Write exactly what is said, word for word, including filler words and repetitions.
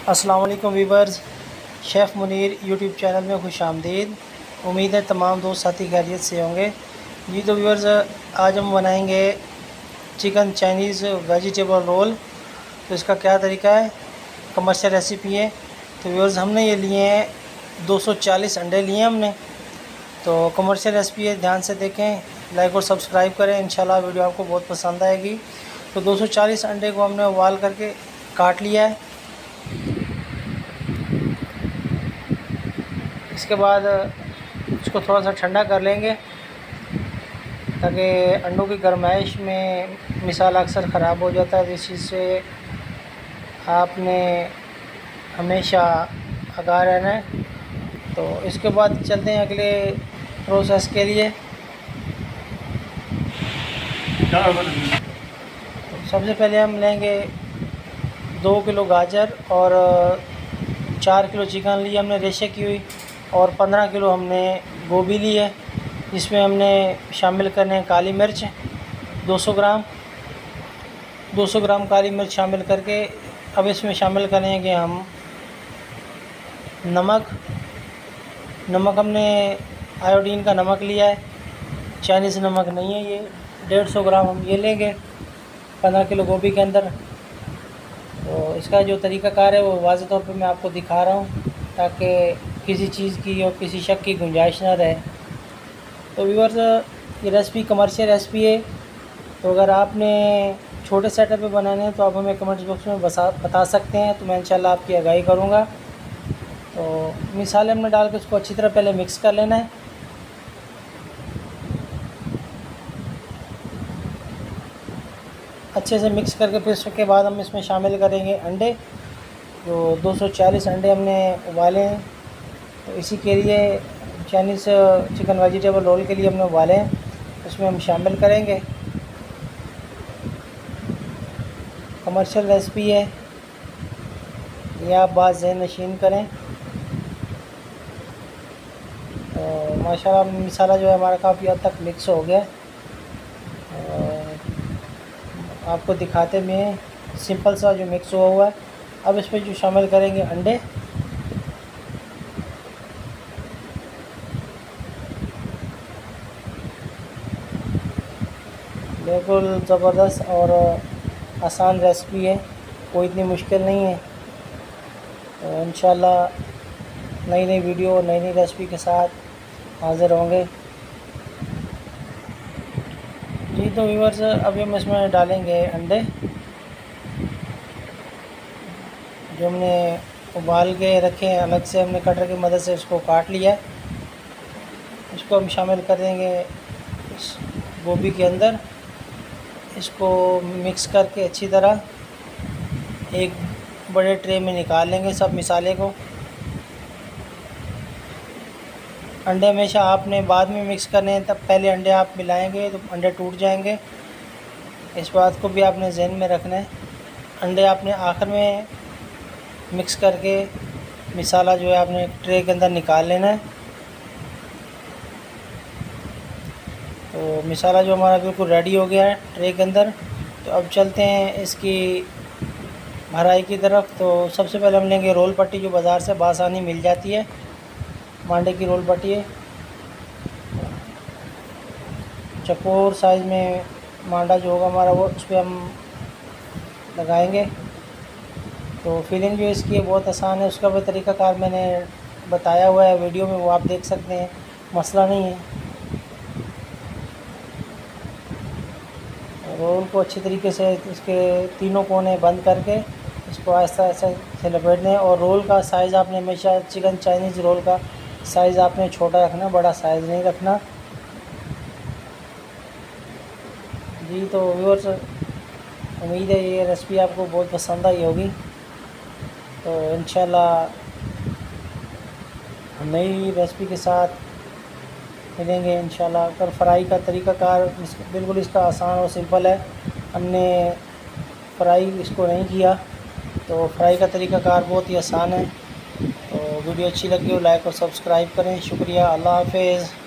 अस्सलाम वालेकुम viewers, chef Munir YouTube channel में खुश आमदीद। उम्मीद है तमाम दोस्त साथी खैरियत से होंगे। जी तो वीवर्स, आज हम बनाएंगे चिकन चाइनीज़ वेजिटेबल रोल। तो इसका क्या तरीका है, कमर्शियल रेसिपी है। तो वीवर्स, हमने ये लिए हैं दो सौ चालीस अंडे लिए हैं हमने। तो कमर्शियल रेसिपी है, ध्यान से देखें, लाइक और सब्सक्राइब करें, इंशाल्लाह वीडियो आपको बहुत पसंद आएगी। तो दो सौ चालीस अंडे को हमने उबाल करके काट लिया है। इसके बाद इसको थोड़ा सा ठंडा कर लेंगे ताकि अंडों की गर्माइश में मिसाला अक्सर ख़राब हो जाता है। तो इस चीज़ से आपने हमेशा आगाह रहना है। तो इसके बाद चलते हैं अगले प्रोसेस के लिए। तो सबसे पहले हम लेंगे दो किलो गाजर और चार किलो चिकन ली हमने रेशे की हुई, और पंद्रह किलो हमने गोभी ली है। इसमें हमने शामिल करने काली मिर्च दो सौ ग्राम दो सौ ग्राम काली मिर्च शामिल करके अब इसमें शामिल करेंगे हम नमक। नमक हमने आयोडीन का नमक लिया है, चाइनीज़ नमक नहीं है ये। डेढ़ सौ ग्राम हम ये लेंगे पंद्रह किलो गोभी के अंदर। तो इसका जो तरीक़ाकार है वो वाज़ेह तौर पे मैं आपको दिखा रहा हूँ ताकि किसी चीज़ की और किसी शक की गुंजाइश ना रहे। तो व्यूअर्स, ये रेसिपी कमर्शियल रेसिपी है। तो अगर आपने छोटे सेटअप पे बनाने हैं तो आप हमें कमेंट्स बॉक्स में बसा बता सकते हैं, तो मैं इंशाल्लाह आपकी आगाही करूँगा। तो मिसाले में डाल के उसको अच्छी तरह पहले मिक्स कर लेना है। अच्छे से मिक्स करके फिर उसके बाद हम इसमें शामिल करेंगे अंडे। जो दो सौ चालीस अंडे हमने उबाले हैं, तो इसी के लिए चाइनीज़ चिकन वेजिटेबल रोल के लिए हमने उबाले हैं, उसमें हम शामिल करेंगे। कमर्शियल रेसिपी है, यह आप बात ज़हन नशीन करें। तो माशाल्लाह मसाला जो है हमारा काफ़ी हद तक मिक्स हो गया। आपको दिखाते में सिंपल सा जो मिक्स हुआ हुआ है। अब इसमें जो शामिल करेंगे अंडे। बिल्कुल ज़बरदस्त और आसान रेसिपी है, कोई इतनी मुश्किल नहीं है। तो इंशाल्लाह नई नई वीडियो नई नई रेसिपी के साथ हाज़िर होंगे। जी तो व्यूअर्स, अभी हम इसमें डालेंगे अंडे जो हमने उबाल के रखे हैं। अलग से हमने कटर की मदद से इसको काट लिया है। इसको हम शामिल कर देंगे इस गोभी के अंदर। इसको मिक्स करके अच्छी तरह एक बड़े ट्रे में निकाल लेंगे सब मिसाले को। अंडे हमेशा आपने बाद में मिक्स करने हैं, तब पहले अंडे आप मिलाएंगे तो अंडे टूट जाएंगे। इस बात को भी आपने ज़हन में रखना है। अंडे आपने आखिर में मिक्स करके मिसाला जो है आपने ट्रे के अंदर निकाल लेना है। तो मिसाला जो हमारा बिल्कुल रेडी हो गया है ट्रे के अंदर। तो अब चलते हैं इसकी भराई की तरफ। तो सबसे पहले हम लेंगे रोल पट्टी, जो बाज़ार से बासानी मिल जाती है, मांडे की रोल पट्टी है। चकोर साइज़ में मांडा जो होगा हमारा वो उस पर हम लगाएंगे। तो फिलिंग जो इसकी है बहुत आसान है, उसका भी तरीक़ाकार मैंने बताया हुआ है वीडियो में, वो आप देख सकते हैं, मसला नहीं है। रोल को अच्छी तरीके से इसके तीनों कोने बंद करके इसको आहिस्ता आहिस्ता से लपेटना है। और रोल का साइज़ आपने हमेशा चिकन चाइनीज़ रोल का साइज़ आपने छोटा रखना, बड़ा साइज़ नहीं रखना। जी तो व्यूअर्स, उम्मीद है ये रेसिपी आपको बहुत पसंद आई होगी। तो इंशाल्लाह नई रेसिपी के साथ मिलेंगे इंशाल्लाह। अगर फ्राई का तरीक़ाकार बिल्कुल इसका आसान और सिंपल है, हमने फ्राई इसको नहीं किया, तो फ्राई का तरीक़ाकार बहुत ही आसान है। तो वीडियो अच्छी लगी हो लाइक और सब्सक्राइब करें। शुक्रिया, अल्लाह हाफ़िज़।